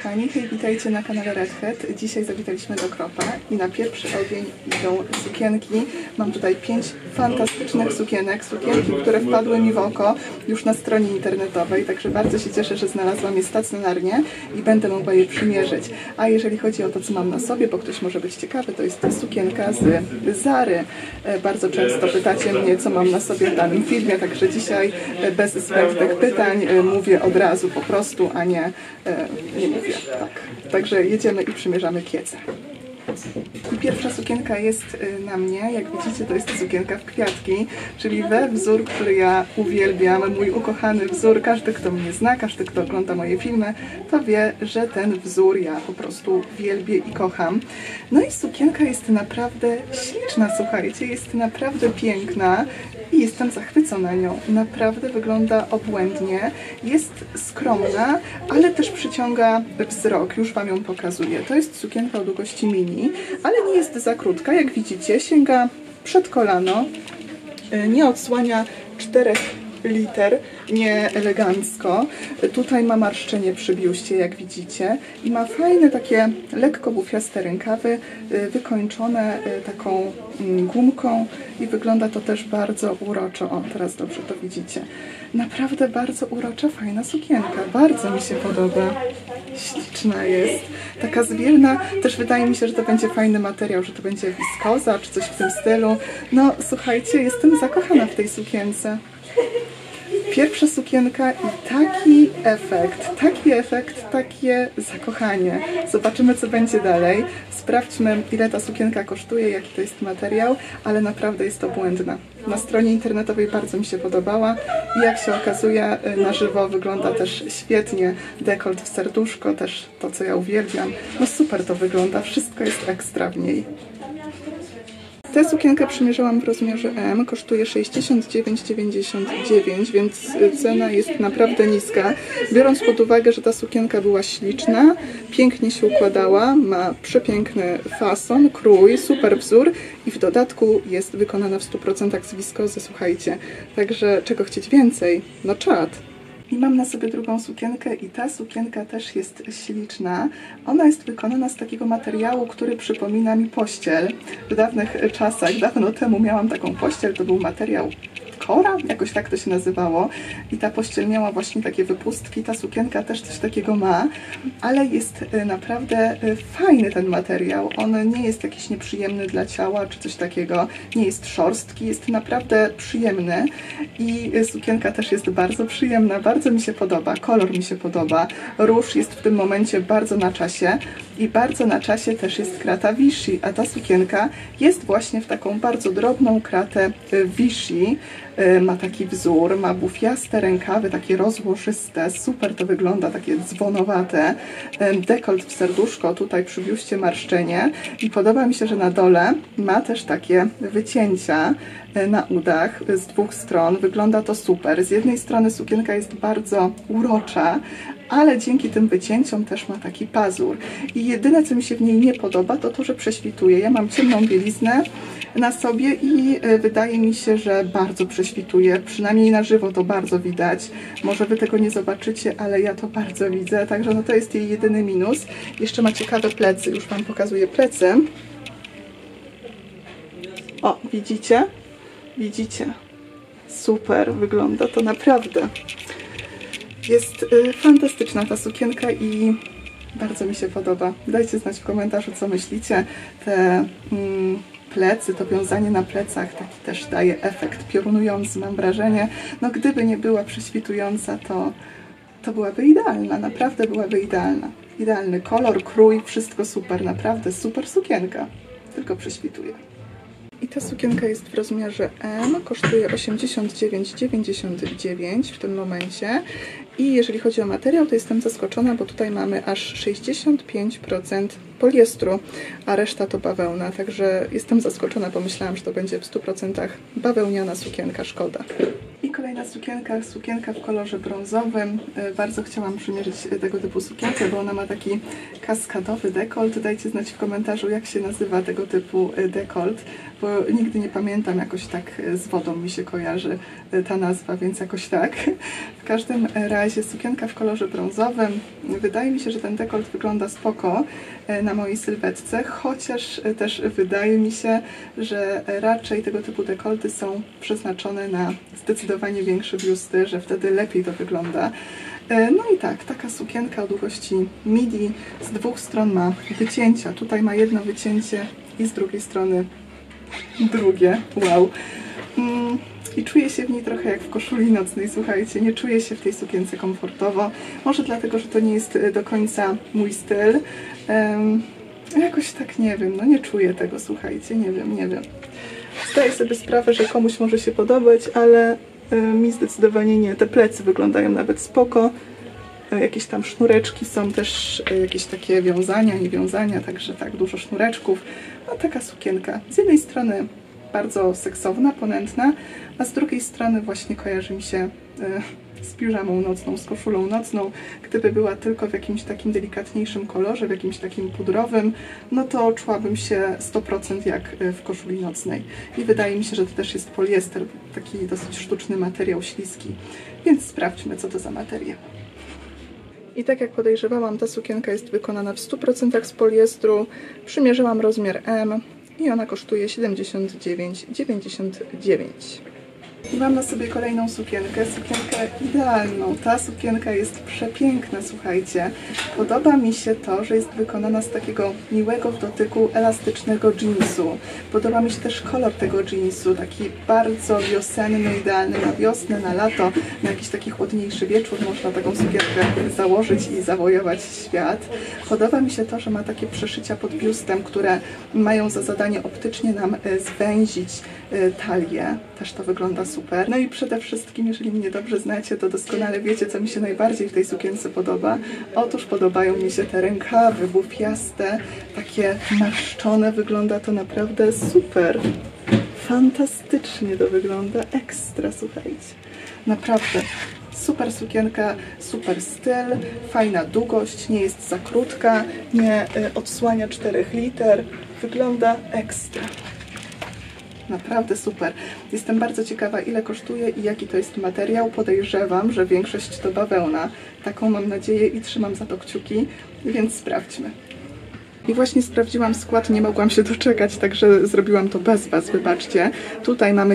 kochani, hej, witajcie na kanale Redhead. Dzisiaj zawitaliśmy do Kropa i na pierwszy ogień idą sukienki. Mam tutaj 5 fantastycznych sukienek, sukienki, które wpadły mi w oko już na stronie internetowej, także bardzo się cieszę, że znalazłam je stacjonarnie i będę mogła je przymierzyć. A jeżeli chodzi o to, co mam na sobie, bo ktoś może być ciekawy, to jest sukienka z Zary. Bardzo często pytacie mnie, co mam na sobie w danym filmie, także dzisiaj bez zbędnych pytań mówię od razu po prostu, a nie mówię. Tak. Także jedziemy i przymierzamy kiece. I pierwsza sukienka jest na mnie, jak widzicie, to jest sukienka w kwiatki, czyli we wzór, który ja uwielbiam, mój ukochany wzór. Każdy, kto mnie zna, każdy, kto ogląda moje filmy, to wie, że ten wzór ja po prostu wielbię i kocham. No i sukienka jest naprawdę śliczna, słuchajcie, jest naprawdę piękna i jestem zachwycona nią. Naprawdę wygląda obłędnie, jest skromna, ale też przyciąga wzrok, już Wam ją pokazuję. To jest sukienka o długości mini, ale nie jest za krótka, jak widzicie, sięga przed kolano, nie odsłania 4 liter, nie elegancko. Tutaj ma marszczenie przy biuście, jak widzicie, i ma fajne takie lekko bufiaste rękawy, wykończone taką gumką i wygląda to też bardzo uroczo. O, teraz dobrze to widzicie. Naprawdę bardzo urocza, fajna sukienka. Bardzo mi się podoba. Śliczna jest. Taka zwierna. Też wydaje mi się, że to będzie fajny materiał, że to będzie wiskoza czy coś w tym stylu. No, słuchajcie, jestem zakochana w tej sukience. Pierwsza sukienka i taki efekt, takie zakochanie. Zobaczymy, co będzie dalej. Sprawdźmy, ile ta sukienka kosztuje, jaki to jest materiał, ale naprawdę jest obłędna. Na stronie internetowej bardzo mi się podobała i jak się okazuje, na żywo wygląda też świetnie. Dekolt w serduszko, też to, co ja uwielbiam. No super to wygląda, wszystko jest ekstra w niej. Tę sukienkę przymierzałam w rozmiarze M, kosztuje 69,99, więc cena jest naprawdę niska. Biorąc pod uwagę, że ta sukienka była śliczna, pięknie się układała, ma przepiękny fason, krój, super wzór i w dodatku jest wykonana w 100% z wiskozy, słuchajcie. Także czego chcieć więcej? No czad. I mam na sobie drugą sukienkę i ta sukienka też jest śliczna. Ona jest wykonana z takiego materiału, który przypomina mi pościel. W dawnych czasach, dawno temu miałam taką pościel, to był materiał Kora, jakoś tak to się nazywało. I ta pościel miała właśnie takie wypustki, ta sukienka też coś takiego ma, ale jest naprawdę fajny ten materiał. On nie jest jakiś nieprzyjemny dla ciała czy coś takiego, nie jest szorstki, jest naprawdę przyjemny i sukienka też jest bardzo przyjemna, bardzo mi się podoba, kolor mi się podoba, róż jest w tym momencie bardzo na czasie i bardzo na czasie też jest krata Vichy, a ta sukienka jest właśnie w taką bardzo drobną kratę Vichy. Ma taki wzór, ma bufiaste rękawy, takie rozłożyste, super to wygląda, takie dzwonowate, dekolt w serduszko, tutaj przy biuście marszczenie i podoba mi się, że na dole ma też takie wycięcia na udach z 2 stron, wygląda to super. Z jednej strony sukienka jest bardzo urocza, ale dzięki tym wycięciom też ma taki pazur. I jedyne, co mi się w niej nie podoba, to to, że prześwituje. Ja mam ciemną bieliznę na sobie i wydaje mi się, że bardzo prześwituje. Przynajmniej na żywo to bardzo widać. Może Wy tego nie zobaczycie, ale ja to bardzo widzę. Także no to jest jej jedyny minus. Jeszcze ma ciekawe plecy. Już Wam pokazuję plecy. O, widzicie? Widzicie? Super wygląda to naprawdę. Jest fantastyczna ta sukienka i bardzo mi się podoba. Dajcie znać w komentarzu, co myślicie. Te plecy, to wiązanie na plecach taki też daje efekt piorunujący, mam wrażenie. No gdyby nie była prześwitująca, to byłaby idealna, naprawdę byłaby idealna. Idealny kolor, krój, wszystko super, naprawdę super sukienka. Tylko prześwituje. I ta sukienka jest w rozmiarze M, kosztuje 89,99 w tym momencie. I jeżeli chodzi o materiał, to jestem zaskoczona, bo tutaj mamy aż 65% poliestru, a reszta to bawełna. Także jestem zaskoczona, bo myślałam, że to będzie w 100% bawełniana sukienka, szkoda. I kolejna sukienka w kolorze brązowym. Bardzo chciałam przymierzyć tego typu sukienkę, bo ona ma taki kaskadowy dekolt. Dajcie znać w komentarzu, jak się nazywa tego typu dekolt, bo nigdy nie pamiętam, jakoś tak z wodą mi się kojarzy ta nazwa, więc jakoś tak. W każdym razie sukienka w kolorze brązowym. Wydaje mi się, że ten dekolt wygląda spoko na mojej sylwetce, chociaż też wydaje mi się, że raczej tego typu dekolty są przeznaczone na zdecydowanie większe biusty, że wtedy lepiej to wygląda. No i tak, taka sukienka o długości midi, z dwóch stron ma wycięcia. Tutaj ma jedno wycięcie i z drugiej strony drugie. Wow. I czuję się w niej trochę jak w koszuli nocnej, słuchajcie, nie czuję się w tej sukience komfortowo. Może dlatego, że to nie jest do końca mój styl. Jakoś tak nie wiem, no nie czuję tego, słuchajcie, nie wiem. Zdaję sobie sprawę, że komuś może się podobać, ale mi zdecydowanie nie. Te plecy wyglądają nawet spoko. Jakieś tam sznureczki są też, jakieś takie wiązania, nie wiązania, także tak, dużo sznureczków. No taka sukienka. Z jednej strony bardzo seksowna, ponętna, a z drugiej strony właśnie kojarzy mi się z piżamą nocną, z koszulą nocną. Gdyby była tylko w jakimś takim delikatniejszym kolorze, w jakimś takim pudrowym, no to czułabym się 100% jak w koszuli nocnej. I wydaje mi się, że to też jest poliester, taki dosyć sztuczny materiał, śliski. Więc sprawdźmy, co to za materiał. I tak jak podejrzewałam, ta sukienka jest wykonana w 100% z poliestru. Przymierzyłam rozmiar M i ona kosztuje 79,99. I mam na sobie kolejną sukienkę idealną. Ta sukienka jest przepiękna, słuchajcie. Podoba mi się to, że jest wykonana z takiego miłego w dotyku elastycznego jeansu. Podoba mi się też kolor tego jeansu, taki bardzo wiosenny, idealny na wiosnę, na lato, na jakiś taki chłodniejszy wieczór. Można taką sukienkę założyć i zawojować świat. Podoba mi się to, że ma takie przeszycia pod biustem, które mają za zadanie optycznie nam zwęzić talię. Też to wygląda super. No i przede wszystkim, jeżeli mnie dobrze znacie, to doskonale wiecie, co mi się najbardziej w tej sukience podoba. Otóż podobają mi się te rękawy bufiaste, takie marszczone. Wygląda to naprawdę super. Fantastycznie to wygląda. Ekstra, słuchajcie. Naprawdę. Super sukienka, super styl, fajna długość, nie jest za krótka, nie odsłania 4 liter. Wygląda ekstra. Naprawdę super. Jestem bardzo ciekawa, ile kosztuje i jaki to jest materiał. Podejrzewam, że większość to bawełna. Taką mam nadzieję i trzymam za to kciuki, więc sprawdźmy. I właśnie sprawdziłam skład, nie mogłam się doczekać, także zrobiłam to bez Was, wybaczcie. Tutaj mamy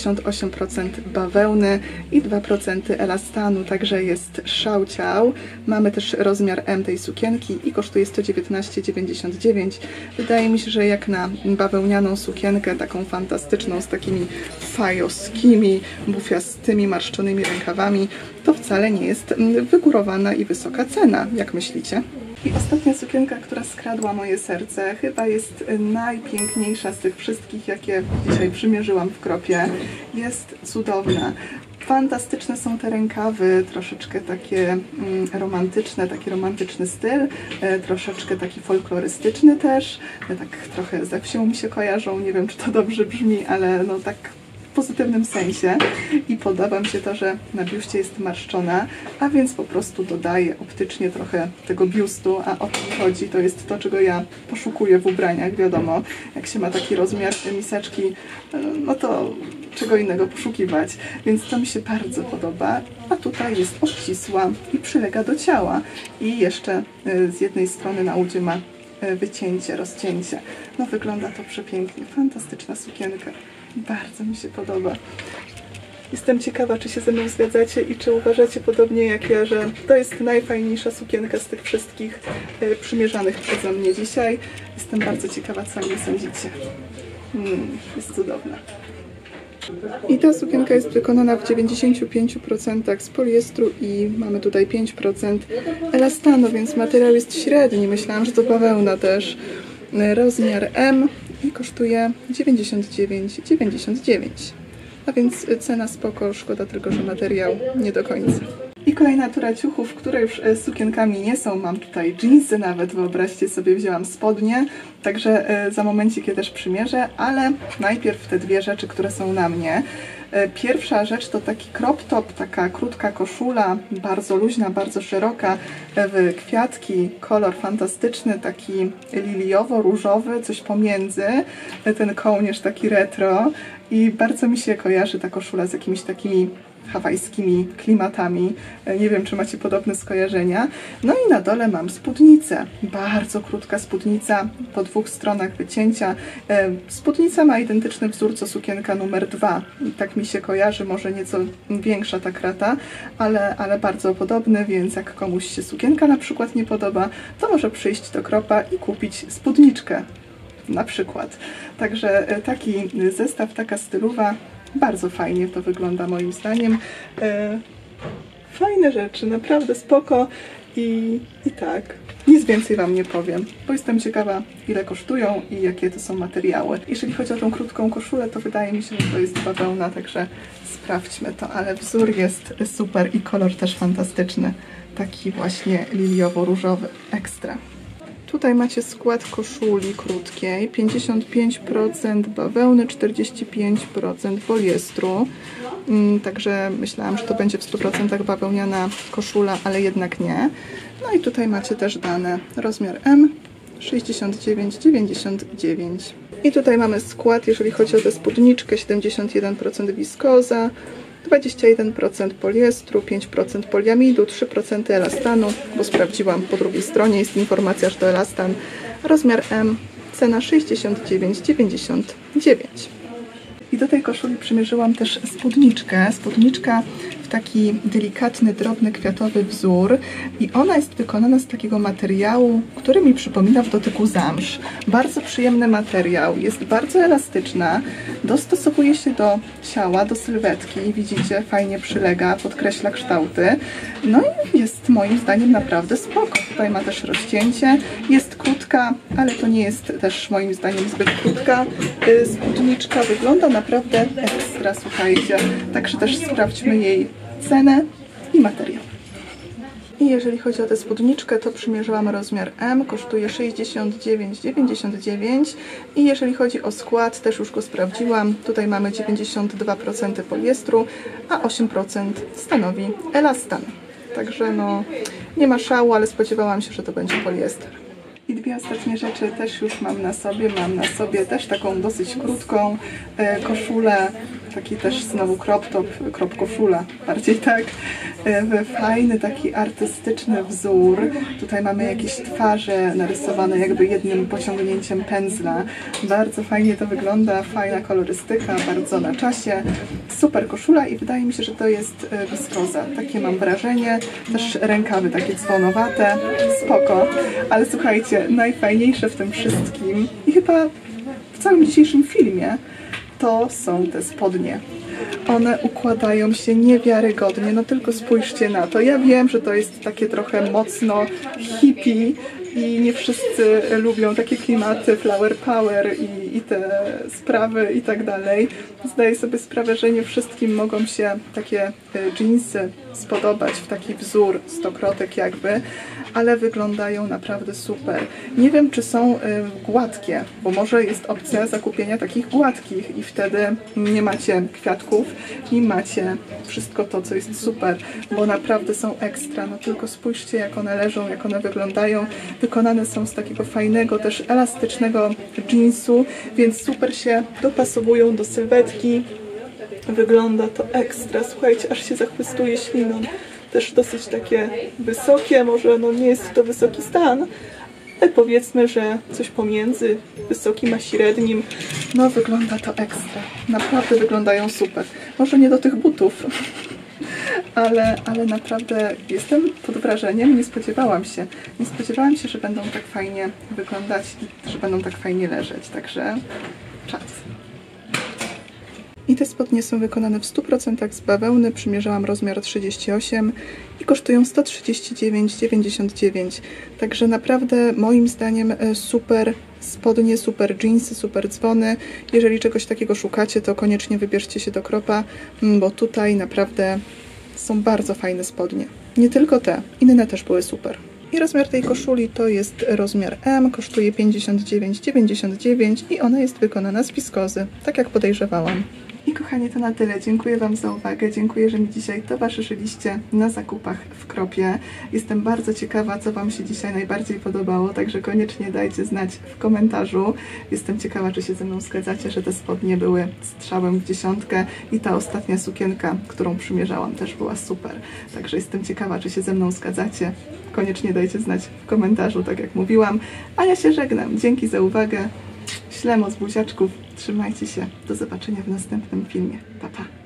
98% bawełny i 2% elastanu, także jest szałciał. Mamy też rozmiar M tej sukienki i kosztuje 119,99. Wydaje mi się, że jak na bawełnianą sukienkę, taką fantastyczną, z takimi fajowskimi, bufiastymi, marszczonymi rękawami, to wcale nie jest wygórowana i wysoka cena, jak myślicie? I ostatnia sukienka, która skradła moje serce, chyba jest najpiękniejsza z tych wszystkich, jakie dzisiaj przymierzyłam w Kropie. Jest cudowna. Fantastyczne są te rękawy, troszeczkę takie romantyczne, taki romantyczny styl, troszeczkę taki folklorystyczny też, tak trochę ze wsią mi się kojarzą, nie wiem, czy to dobrze brzmi, ale no tak w pozytywnym sensie. I podoba mi się to, że na biuście jest marszczona, a więc po prostu dodaje optycznie trochę tego biustu, a o co chodzi, to jest to, czego ja poszukuję w ubraniach, wiadomo, jak się ma taki rozmiar miseczki, no to czego innego poszukiwać, więc to mi się bardzo podoba, a tutaj jest obcisła i przylega do ciała i jeszcze z jednej strony na udzie ma wycięcie, rozcięcie. No wygląda to przepięknie, fantastyczna sukienka. Bardzo mi się podoba. Jestem ciekawa, czy się ze mną zgadzacie i czy uważacie podobnie jak ja, że to jest najfajniejsza sukienka z tych wszystkich przymierzanych przeze mnie dzisiaj. Jestem bardzo ciekawa, co o niej sądzicie. Jest cudowna. I ta sukienka jest wykonana w 95% z poliestru i mamy tutaj 5% elastanu, więc materiał jest średni. Myślałam, że to bawełna też. Rozmiar M i kosztuje 99,99. A więc cena spoko, szkoda tylko, że materiał nie do końca. I kolejna tura ciuchów, które już sukienkami nie są. Mam tutaj dżinsy nawet, wyobraźcie sobie, wzięłam spodnie, także za momencik je też przymierzę, ale najpierw te dwie rzeczy, które są na mnie. Pierwsza rzecz to taki crop top, taka krótka koszula, bardzo luźna, bardzo szeroka, w kwiatki, kolor fantastyczny, taki liliowo-różowy, coś pomiędzy, ten kołnierz taki retro i bardzo mi się kojarzy ta koszula z jakimiś takimi hawajskimi klimatami. Nie wiem, czy macie podobne skojarzenia. No i na dole mam spódnicę. Bardzo krótka spódnica, po dwóch stronach wycięcia. Spódnica ma identyczny wzór co sukienka numer 2. Tak mi się kojarzy, może nieco większa ta krata, ale bardzo podobny, więc jak komuś się sukienka na przykład nie podoba, to może przyjść do Cropa i kupić spódniczkę na przykład. Także taki zestaw, taka stylowa. Bardzo fajnie to wygląda moim zdaniem. Fajne rzeczy, naprawdę spoko i tak. Nic więcej Wam nie powiem, bo jestem ciekawa, ile kosztują i jakie to są materiały. Jeżeli chodzi o tą krótką koszulę, to wydaje mi się, że to jest bawełna, także sprawdźmy to, ale wzór jest super i kolor też fantastyczny. Taki właśnie liliowo-różowy, ekstra. Tutaj macie skład koszuli krótkiej, 55% bawełny, 45% poliestru. Także myślałam, że to będzie w 100% bawełniana koszula, ale jednak nie. No i tutaj macie też dane. Rozmiar M 69,99. I tutaj mamy skład, jeżeli chodzi o tę spódniczkę, 71% wiskoza, 21% poliestru, 5% poliamidu, 3% elastanu, bo sprawdziłam po drugiej stronie, jest informacja, że to elastan. Rozmiar M, cena 69,99. I do tej koszuli przymierzyłam też spódniczkę. Spódniczka w taki delikatny, drobny, kwiatowy wzór i ona jest wykonana z takiego materiału, który mi przypomina w dotyku zamsz. Bardzo przyjemny materiał, jest bardzo elastyczna, dostosowuje się do ciała, do sylwetki. Widzicie, fajnie przylega, podkreśla kształty. No i jest moim zdaniem naprawdę spoko. Tutaj ma też rozcięcie, jest krótka, ale to nie jest też moim zdaniem zbyt krótka. Spódniczka wygląda naprawdę ekstra, słuchajcie. Także też sprawdźmy jej cenę i materiał. I jeżeli chodzi o tę spódniczkę, to przymierzyłam rozmiar M, kosztuje 69,99 i jeżeli chodzi o skład, też już go sprawdziłam. Tutaj mamy 92% poliestru, a 8% stanowi elastan. Także no, nie ma szału, ale spodziewałam się, że to będzie poliester. I dwie ostatnie rzeczy też już mam na sobie. Mam na sobie też taką dosyć krótką koszulę, taki też znowu crop top, crop koszula, bardziej tak, fajny taki artystyczny wzór. Tutaj mamy jakieś twarze narysowane jakby jednym pociągnięciem pędzla. Bardzo fajnie to wygląda, fajna kolorystyka, bardzo na czasie. Super koszula i wydaje mi się, że to jest wiskoza. Takie mam wrażenie. Też rękawy takie dzwonowate, spoko. Ale słuchajcie, najfajniejsze w tym wszystkim i chyba w całym dzisiejszym filmie to są te spodnie. One układają się niewiarygodnie, no tylko spójrzcie na to. Ja wiem, że to jest takie trochę mocno hippie i nie wszyscy lubią takie klimaty, flower power i te sprawy i tak dalej. Zdaję sobie sprawę, że nie wszystkim mogą się takie dżinsy spodobać w taki wzór stokrotek jakby, ale wyglądają naprawdę super. Nie wiem, czy są gładkie, bo może jest opcja zakupienia takich gładkich i wtedy nie macie kwiatków i macie wszystko to, co jest super, bo naprawdę są ekstra. No tylko spójrzcie, jak one leżą, jak one wyglądają. Wykonane są z takiego fajnego, też elastycznego jeansu, więc super się dopasowują do sylwetki. Wygląda to ekstra. Słuchajcie, aż się zachwystuje śliną. Też dosyć takie wysokie, może no nie jest to wysoki stan, ale powiedzmy, że coś pomiędzy wysokim a średnim. No wygląda to ekstra. Naprawdę wyglądają super. Może nie do tych butów, ale naprawdę jestem pod wrażeniem. Nie spodziewałam się, że będą tak fajnie wyglądać i że będą tak fajnie leżeć. Także czas. I te spodnie są wykonane w 100% z bawełny, przymierzałam rozmiar 38 i kosztują 139,99. Także naprawdę moim zdaniem super spodnie, super jeansy, super dzwony. Jeżeli czegoś takiego szukacie, to koniecznie wybierzcie się do Cropa, bo tutaj naprawdę są bardzo fajne spodnie. Nie tylko te, inne też były super. I rozmiar tej koszuli to jest rozmiar M, kosztuje 59,99 i ona jest wykonana z wiskozy, tak jak podejrzewałam. I kochani, to na tyle. Dziękuję Wam za uwagę. Dziękuję, że mi dzisiaj towarzyszyliście na zakupach w Kropie. Jestem bardzo ciekawa, co Wam się dzisiaj najbardziej podobało, także koniecznie dajcie znać w komentarzu. Jestem ciekawa, czy się ze mną zgadzacie, że te spodnie były strzałem w dziesiątkę i ta ostatnia sukienka, którą przymierzałam, też była super. Także jestem ciekawa, czy się ze mną zgadzacie. Koniecznie dajcie znać w komentarzu, tak jak mówiłam. A ja się żegnam. Dzięki za uwagę. Ślemo z buziaczków. Trzymajcie się. Do zobaczenia w następnym filmie. Pa, pa.